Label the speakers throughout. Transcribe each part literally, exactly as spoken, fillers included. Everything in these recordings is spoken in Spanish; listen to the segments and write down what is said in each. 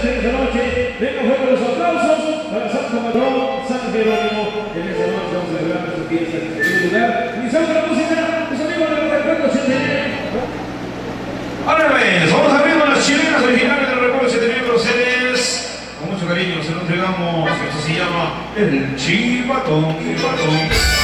Speaker 1: presentes en esta noche. Venga, fuerte los aplausos para Santo Patrón, San Jerónimo. En esta noche vamos a celebrar nuestra fiesta en primer lugar. Iniciamos la música, los amigos de los recuerdos centenarios. Ahora ves, vamos a abrir las chilenas originales de los recuerdos centenarios de ustedes. Con mucho cariño se lo entregamos. Esto se llama el Chivatón. Chivatón.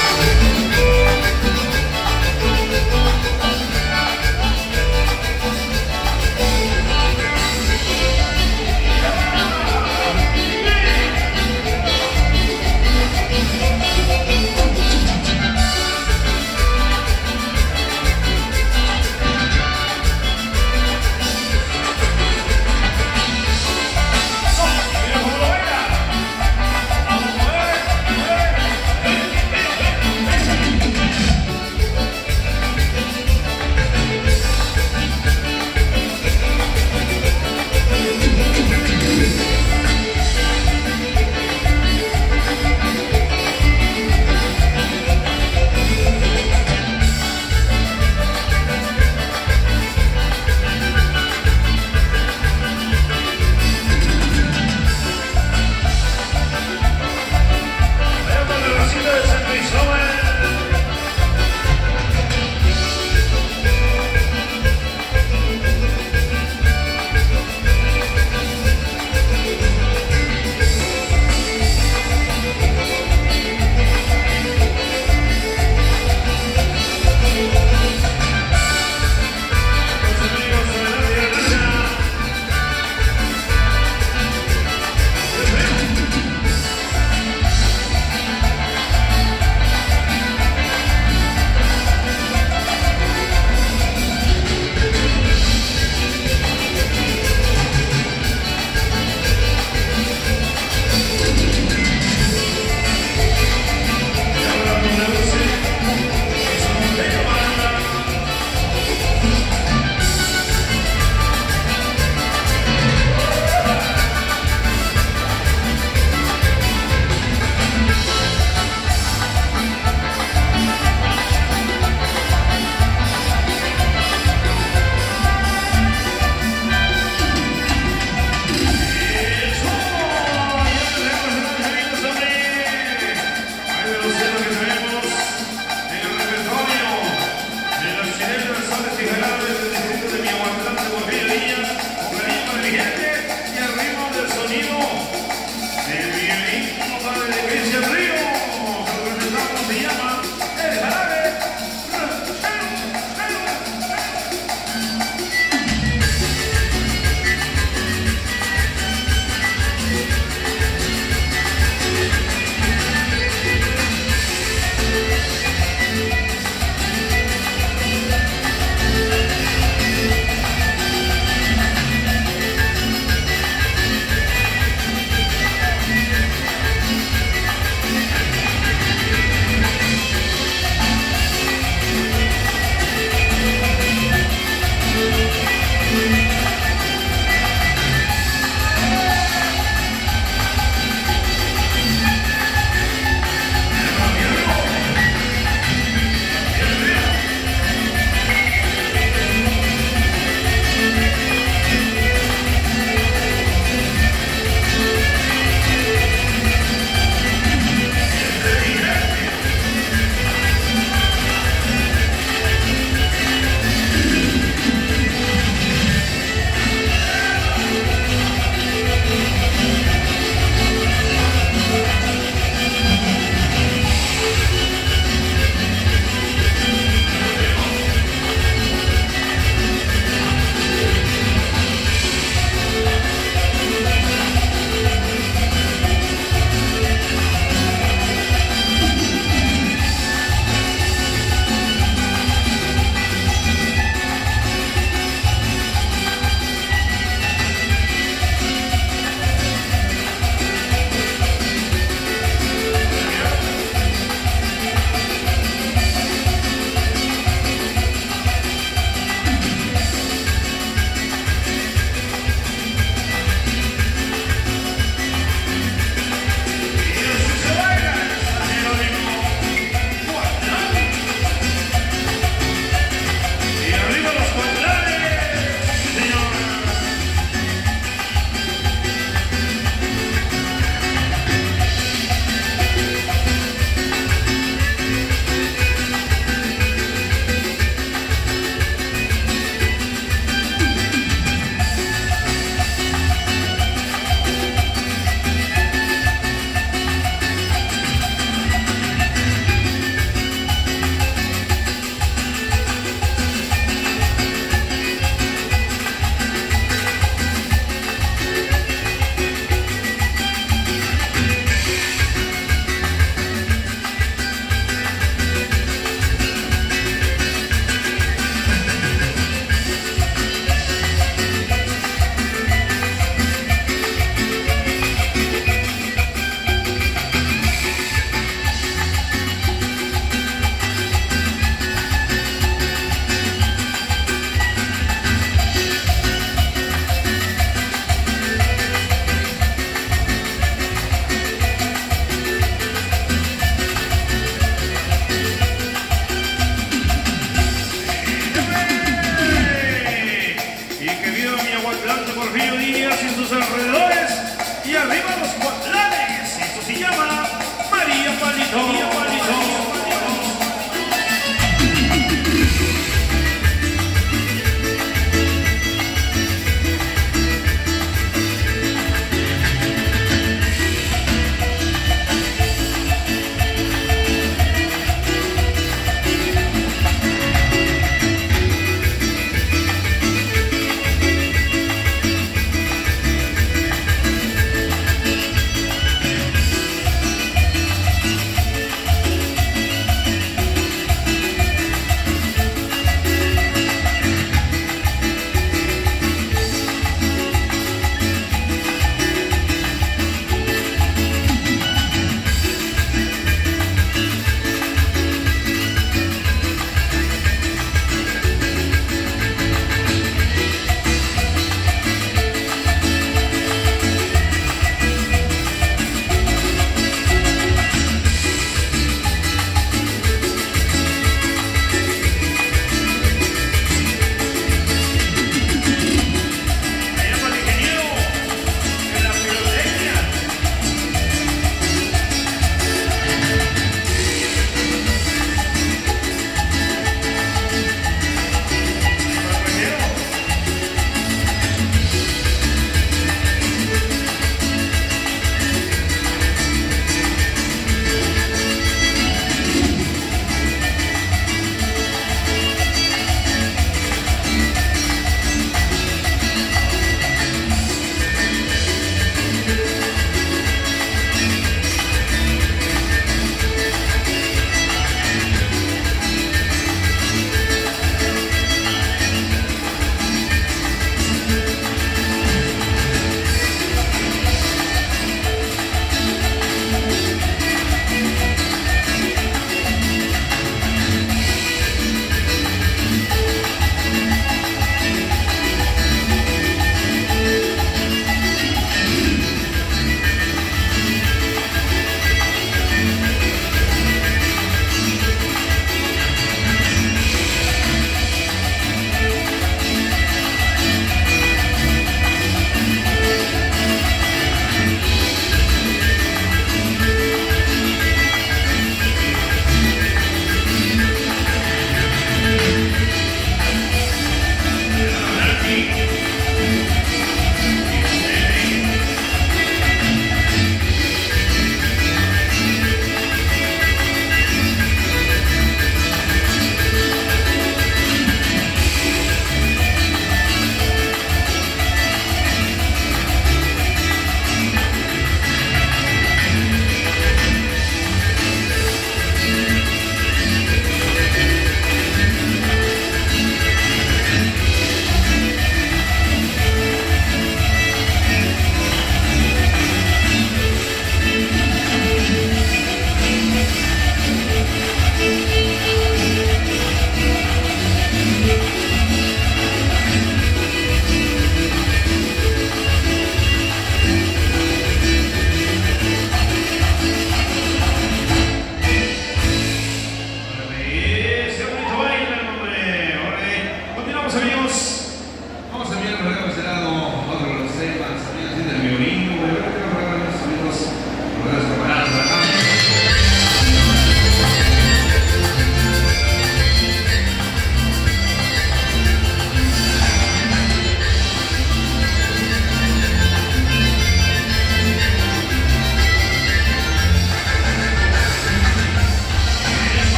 Speaker 1: que viva mi Aguatlante Porfirio Díaz y sus alrededores. Y arriba los Cuatlanes. Esto se llama María Palito. María Palito.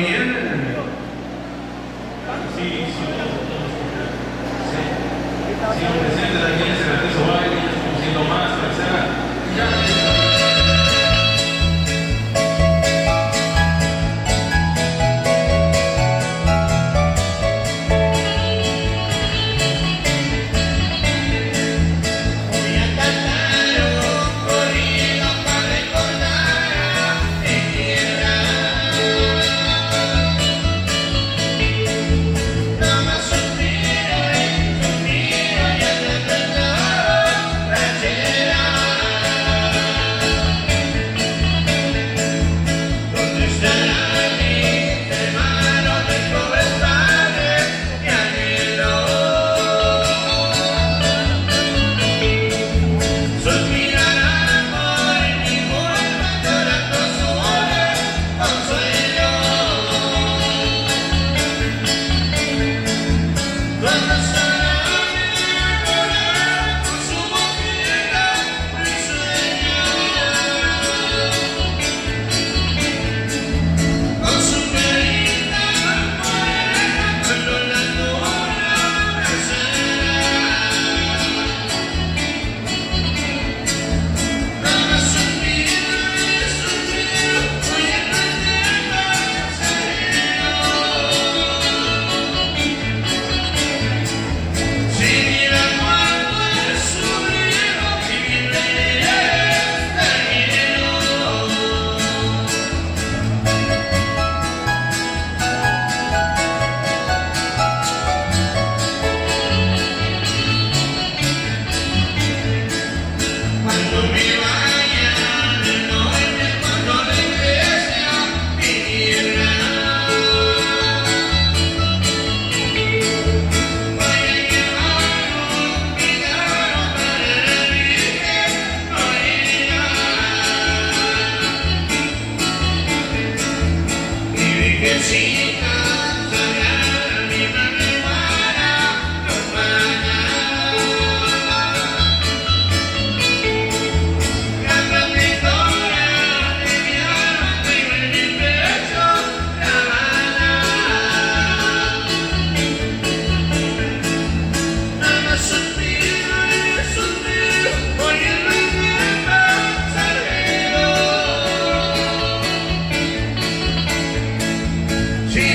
Speaker 1: bien. Sí, sí, sí. Sí, presente también ese grandioso baile, estamos siendo más, tercera. Ya.
Speaker 2: Sí.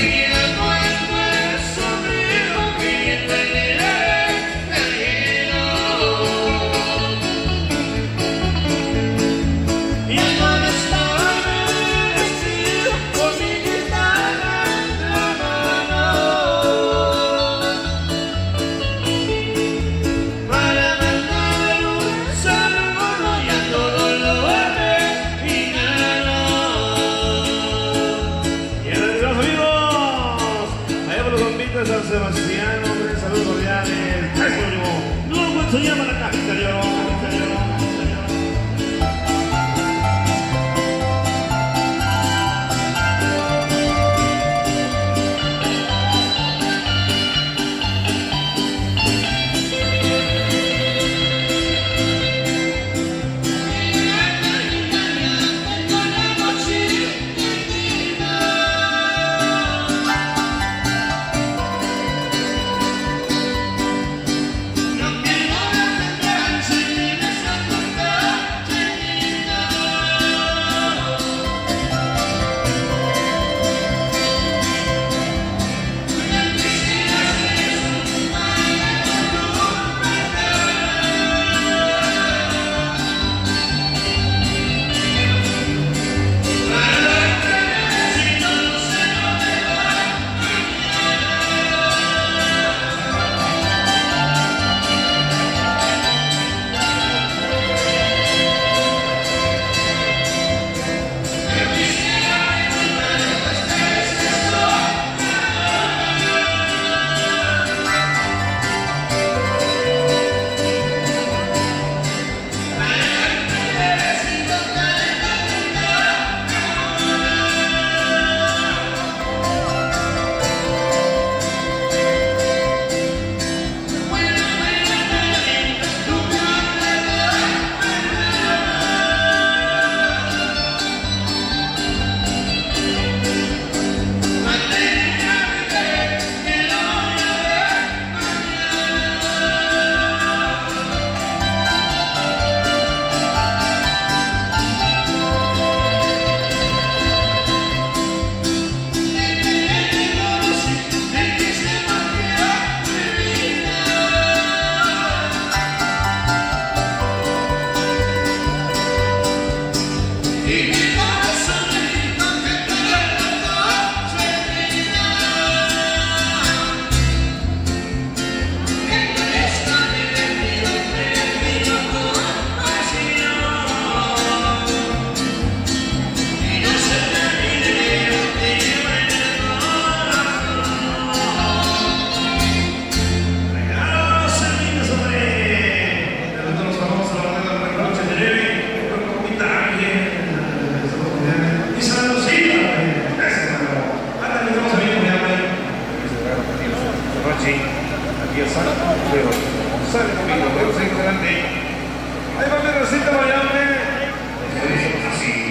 Speaker 1: Pero sale conmigo, vamos a ir adelante. Ahí va mi receta variable. Decimos así.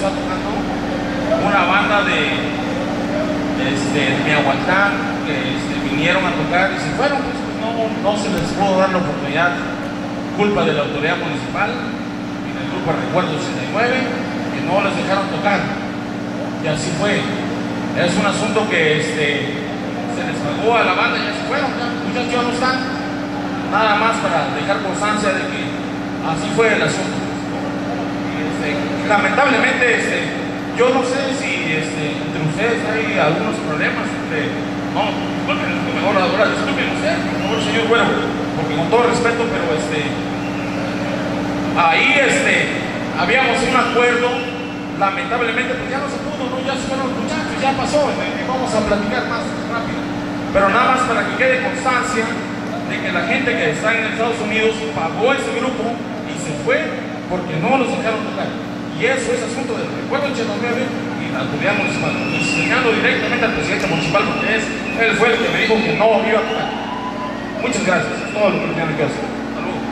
Speaker 2: está tocando una banda de, este, de Miahuatlán que este, vinieron a tocar y se fueron, pues, pues no, no se les pudo dar la oportunidad, culpa de la autoridad municipal y del grupo Recuerdo ochenta y nueve, que no les dejaron tocar, y así fue. Es un asunto que este, se les pagó a la banda y ya se fueron, ya, muchachos ya no están, nada más para dejar constancia de que así fue el asunto. Este, lamentablemente, este, yo no sé si este, entre ustedes hay algunos problemas, entre, no, disculpen, mejor ahora, disculpen usted, por favor, señor Güero, porque con todo respeto, pero este, ahí este, habíamos un acuerdo, lamentablemente, pues ya no se pudo, ¿no? Ya se fueron los muchachos, ya pasó, y vamos a platicar más rápido, pero nada más para que quede constancia de que la gente que está en Estados Unidos pagó ese grupo y se fue porque no los dejaron tocar. Y eso es asunto del Recuerdo ochenta y nueve y la autoridad municipal. Y señalo directamente al presidente municipal porque es, él fue el que me dijo que no iba a tocar. Muchas gracias. Es todo lo que tengo que hacer. Saludos.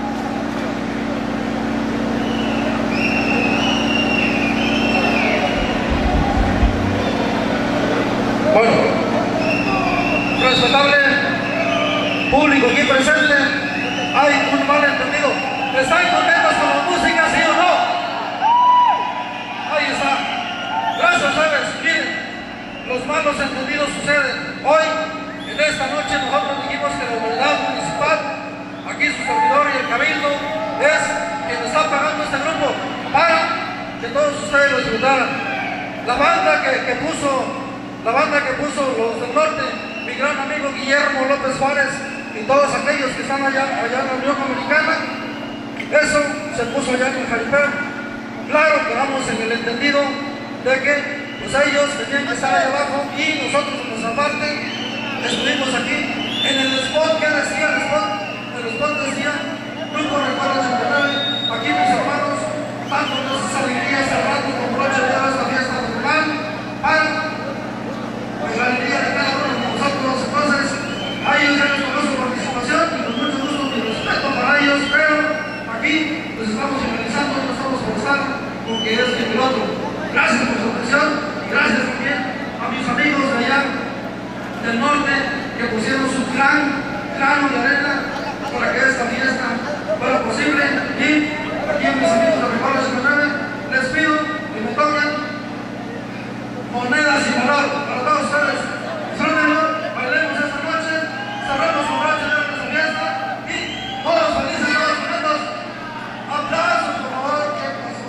Speaker 3: Bueno, respetable público aquí presente, hay un malentendido. ¿Están contentos con la música, sí o no? Ahí está. Gracias a ustedes. Miren, los malos entendidos suceden. Hoy, en esta noche, nosotros dijimos que la autoridad municipal, aquí su servidor y el cabildo, es quien está pagando este grupo para que todos ustedes lo disfrutaran. La banda que, que puso, la banda que puso los del norte, mi gran amigo Guillermo López Juárez y todos aquellos que están allá, allá en la Unión Americana, eso se puso allá en el jaripeo. Claro que vamos en el entendido de que pues ellos tenían que estar ahí abajo y nosotros en nuestra parte estuvimos aquí. En el spot, ¿qué decía el spot? El spot decía, Grupo Recuerdo ochenta y nueve, aquí mis hermanos, dándonos esa alegría ese rato con broche de oro esta fiesta nacional, para pues, la alegría de cada uno de nosotros. Entonces, a ellos ya les conozco su participación y con mucho gusto y respeto para ellos, pero aquí pues estamos finalizando, no estamos por estar porque es el piloto. Gracias por su atención y gracias también a mis amigos de allá del norte que pusieron su gran grano de arena para que esta fiesta fuera posible. Y aquí a mis amigos de Recuerdo ochenta y nueve les pido que me toquen monedas sin valor para todos ustedes. Disfrútenlo, bailemos esta noche, cerramos un rato de nuestra fiesta y todos felices, todos contentos. Aplausos, por favor. ¿Qué pasó?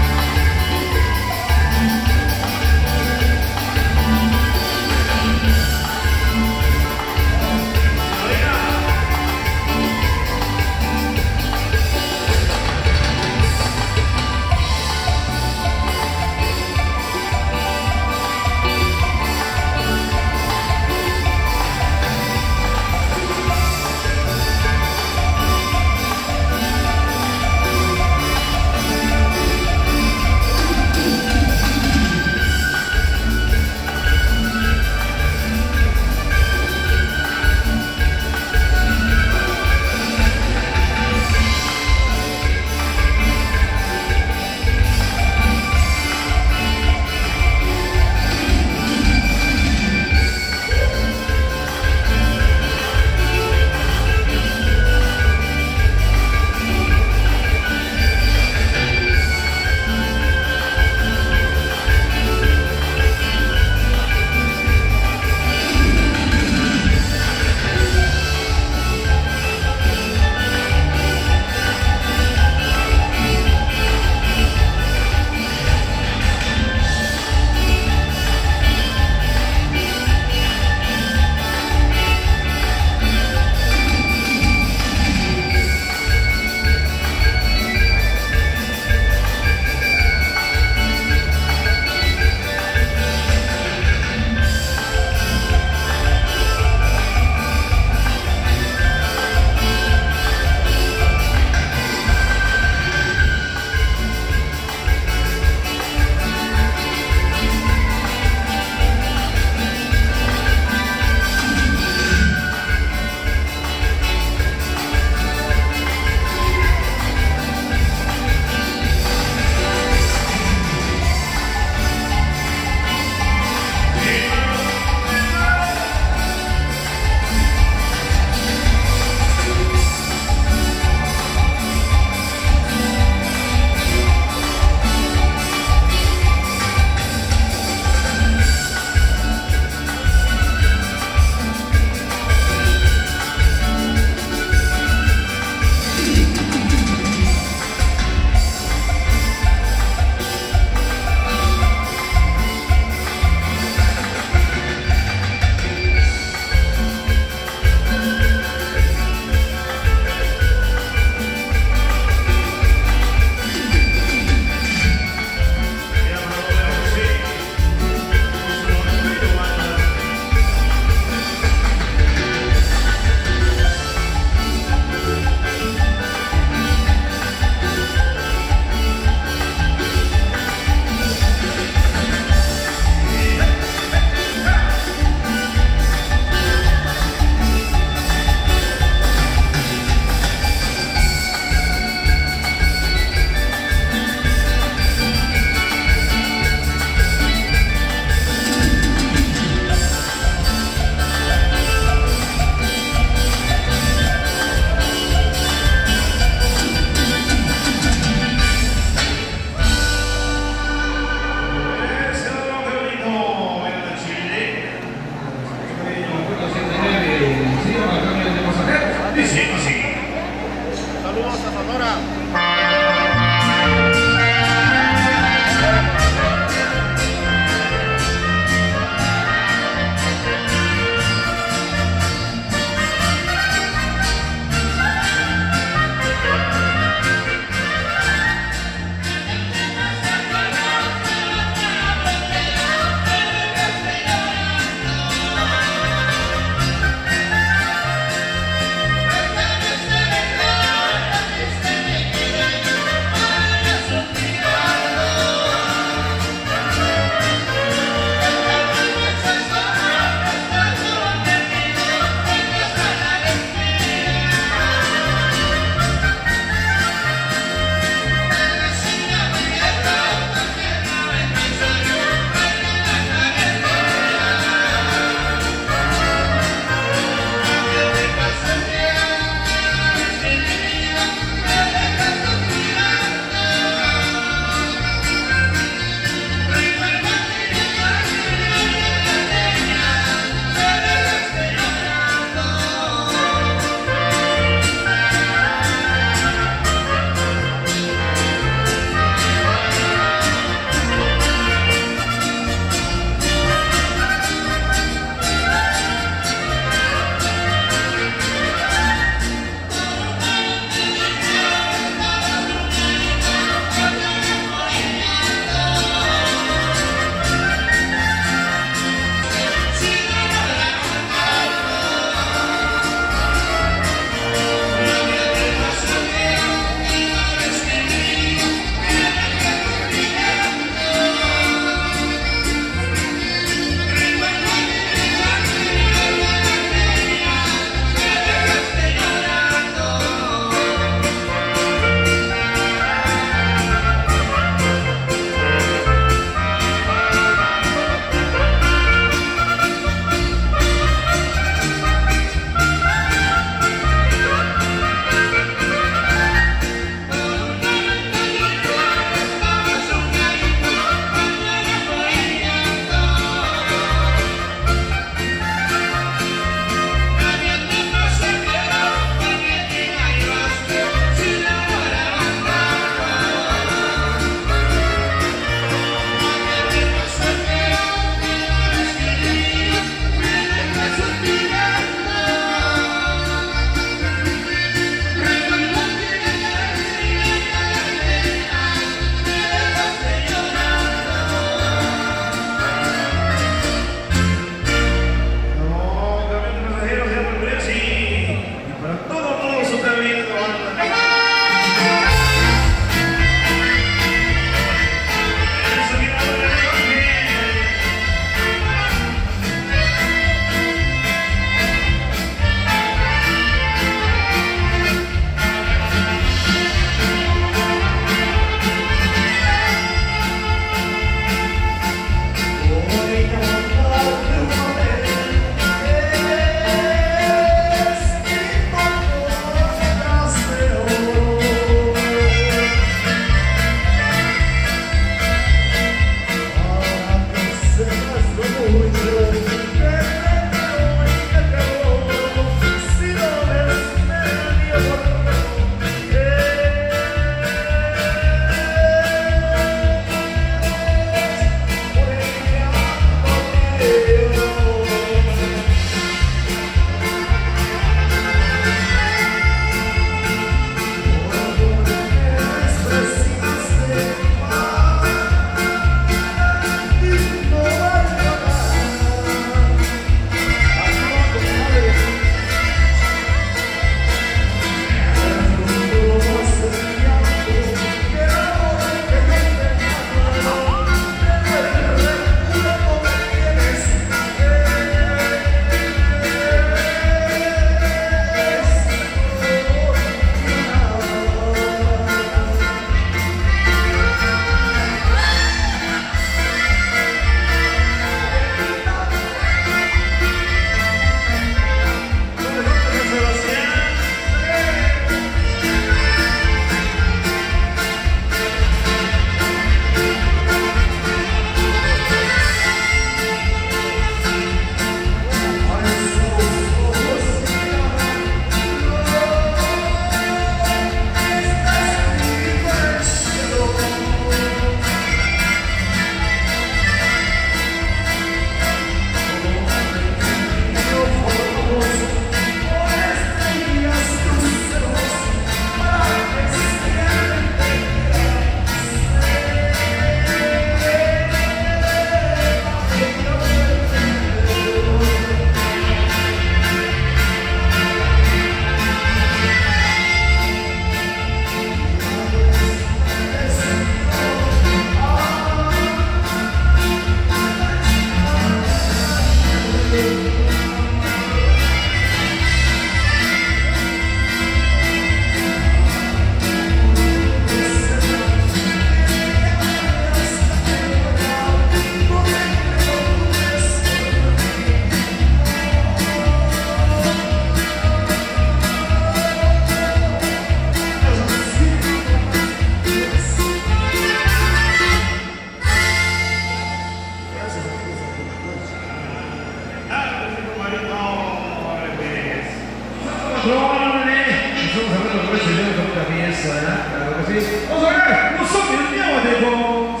Speaker 1: Vamos a ver, los hombres diabólicos.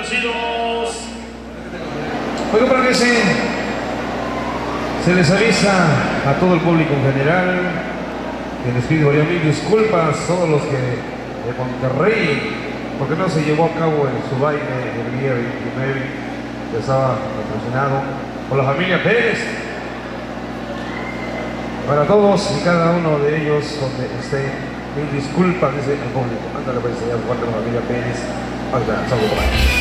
Speaker 1: chinos.
Speaker 4: Bueno, para que se, se les avisa a todo el público en general que les pido mil disculpas a todos los que de Monterrey, porque no se llevó a cabo el, su baile el día veintinueve, que estaba patrocinado por la familia Pérez. Para todos y cada uno de ellos, donde esté, mil disculpas, dice el público. Ándale, pues, allá fuerte la familia Pérez. Ahorita, salgo por ahí.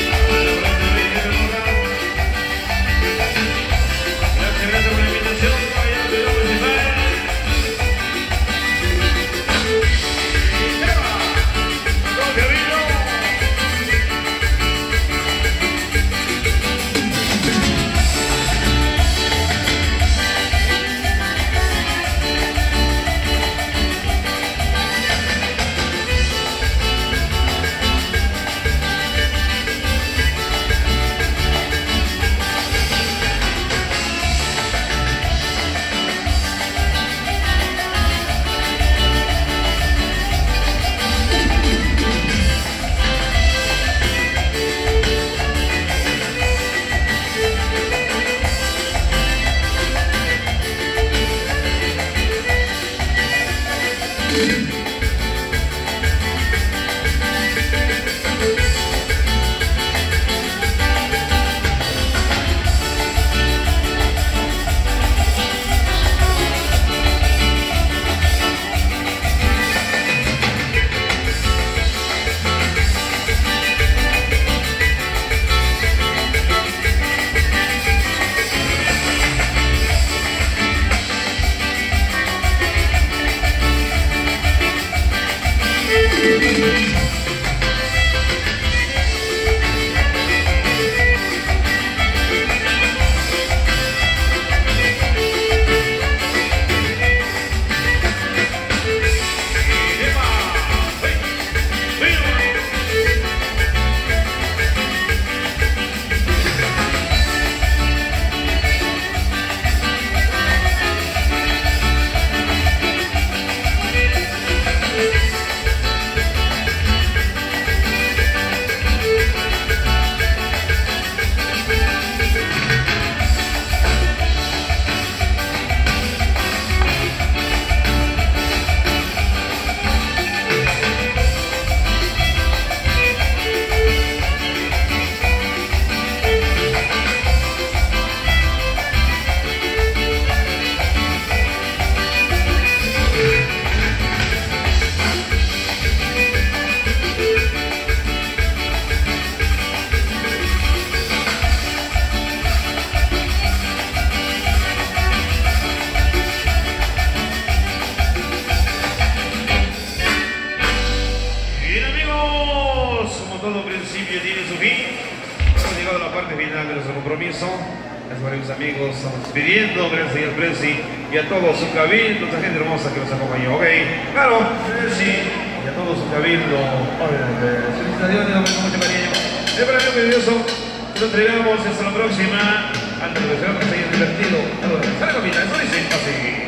Speaker 1: Amigos, estamos despidiendo, gracias señor Presi y a todo su cabildo, toda gente hermosa que nos acompañó, ok, claro, Presi y a todo su cabildo, obviamente, felicitaciones, con mucho cariño, el premio precioso, lo entregamos hasta la próxima, antes de que se hayan divertido, sale comida, eso dice así.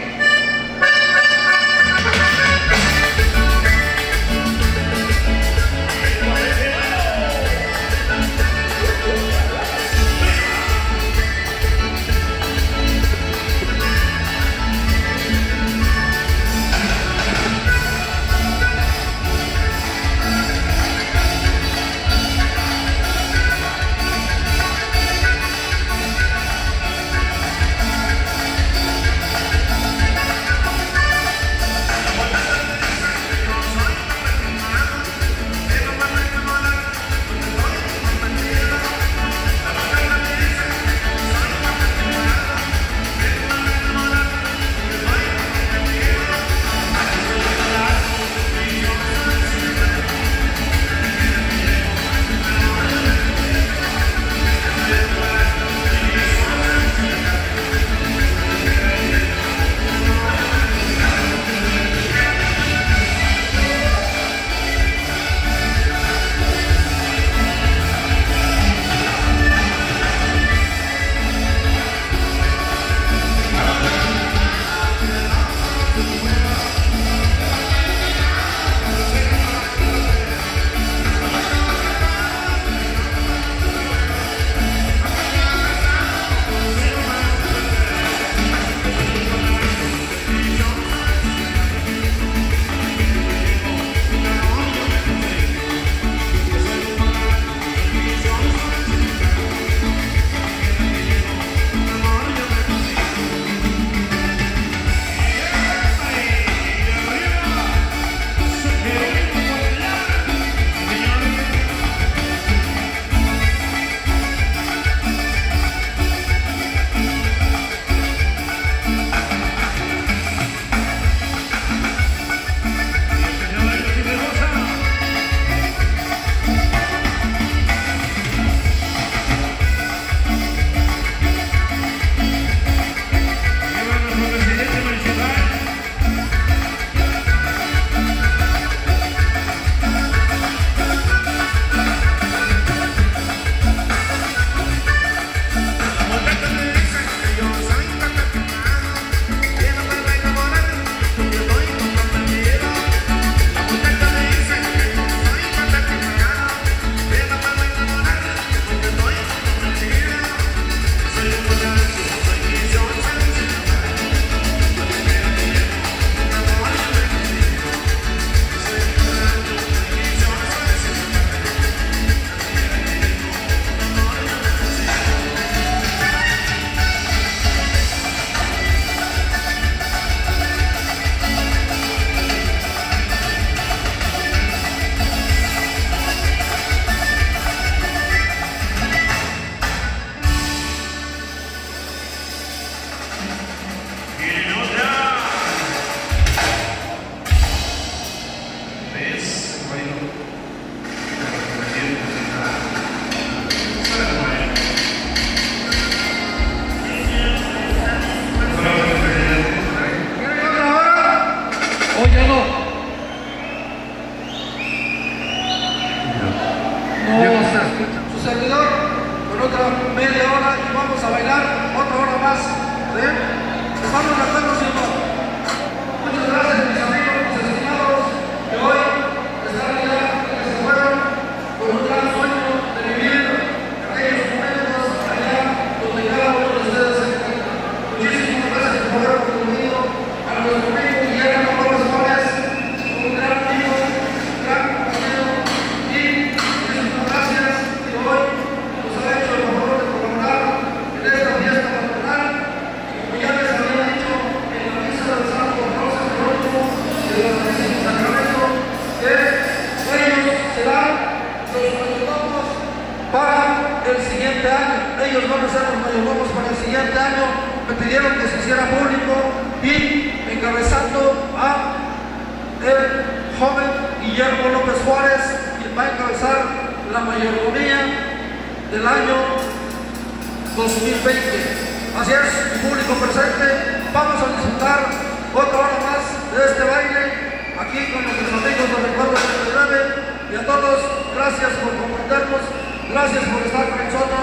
Speaker 3: su servidor con otra media hora y vamos a bailar otra hora más. ¿Eh? ¿Estamos de acuerdo, sí o no? Muchas gracias, mis amigos, mis estimados, que hoy están allá, que se fueron con un gran sueño de vivir aquellos momentos allá donde cada uno de ustedes se encuentra. Muchísimas gracias por haber contribuido a nuestro amigo Guillermo López Juárez, un gran amigo, un gran compañero, y muchísimas gracias que hoy nos ha hecho el favor de colaborar en esta fiesta patronal. Como ya les había dicho en la misa del Santo Rosa Jerónimo de la Santísimo Sacramento, que ellos serán los mayordomos para el siguiente año. Ellos van a ser los mayordomos para el siguiente año. Me pidieron que se hiciera público y encabezando a el joven Guillermo López Juárez, quien va a encabezar la mayordomía del año dos mil veinte. Así es, público presente, vamos a disfrutar otra hora más de este baile aquí con nuestros amigos de Recuerdo treinta y nueve, y a todos, gracias por comprendernos, gracias por estar con nosotros.